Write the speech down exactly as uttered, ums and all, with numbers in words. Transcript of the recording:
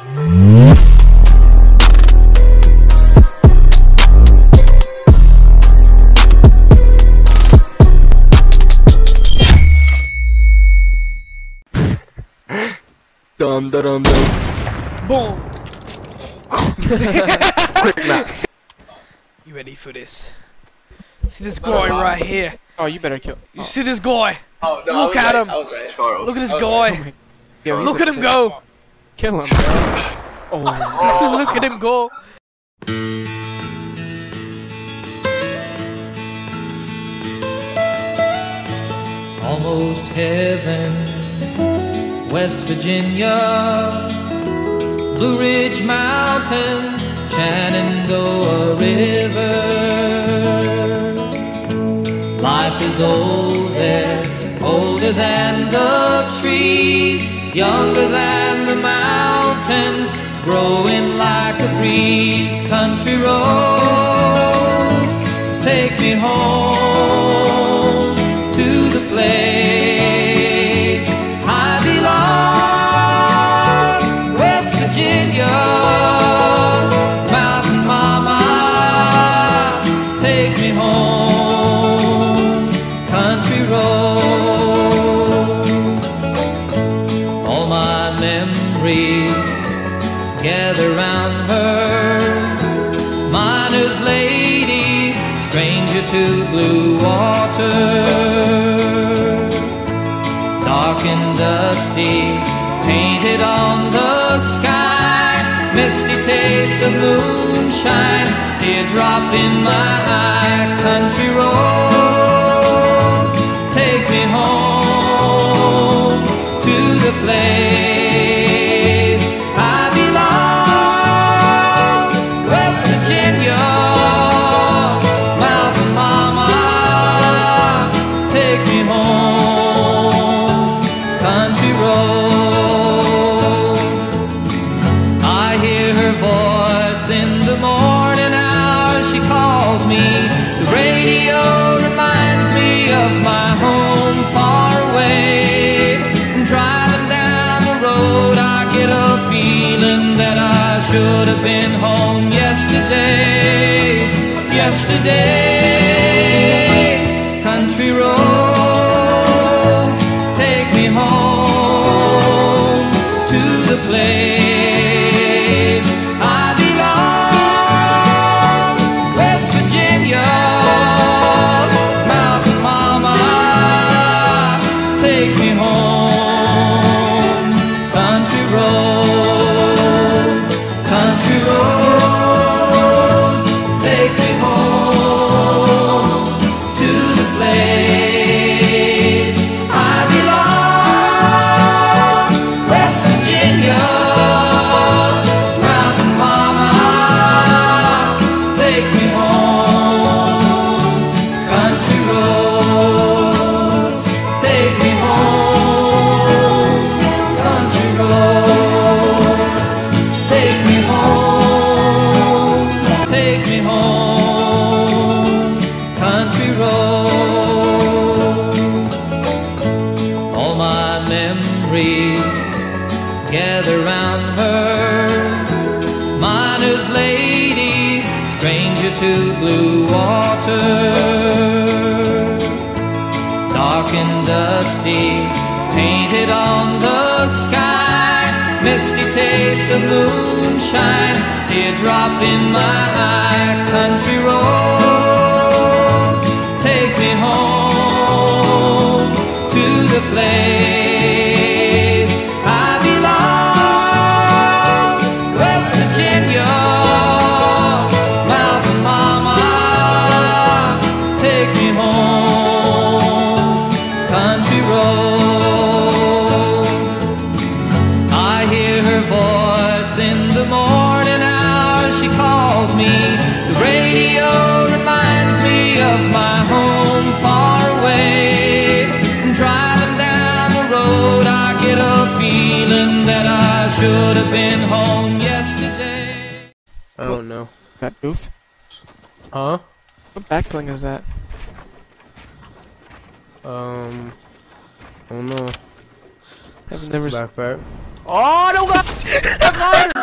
Dum da dum dum. Boom! Quick match. You ready for this? See this guy right here. Oh, you better kill. You see this guy? Oh, no, Look I was at right. him. I was right. Charles. Look at this I was guy. right. Yeah, Look he's at him upset. go. Kill him. Oh. Look at him go. Almost heaven, West Virginia, Blue Ridge Mountains, Shenandoah River. Life is old there, older than the trees, younger than the mountains, growing like a breeze. Country roads, take me home to the place I belong, West Virginia, Mountain Mama, take me home, country roads. All my memories gather round her, miner's lady, stranger to blue water. Dark and dusty, painted on the sky, misty taste of moonshine, teardrop in my eye. Country roads, take me home to the place I belong, West Virginia, Mountain Mama, take me home, country roads. I hear her voice in the morning hour, she calls me. The radio reminds me of my home far away. Driving down the road, I get a feeling that I should have been home yesterday, yesterday. Country roads, take me home to the place I belong, West Virginia, Mountain Mama, take me home, country roads, country roads, take me home to the place I belong, West Virginia, Mountain Mama, take me home, country roads, take me home, country roads, take me home, take me home, country roads. All my memories gather round her, miner's lady, stranger to blue water. Dark and dusty, painted on the sky, misty taste of moonshine, teardrop in my eye. Country roads, take me home to the place I belong, West Virginia, Mountain Mama, take me home, country roads. I hear her voice in the morning hour, she calls me. The radio reminds me of my home far away. Driving down the road, I get a feeling that I should have been home yesterday. I don't know. That goof? Huh? What backbling is that? Um. I don't know. I've never. s- Backpack. Oh, don't go!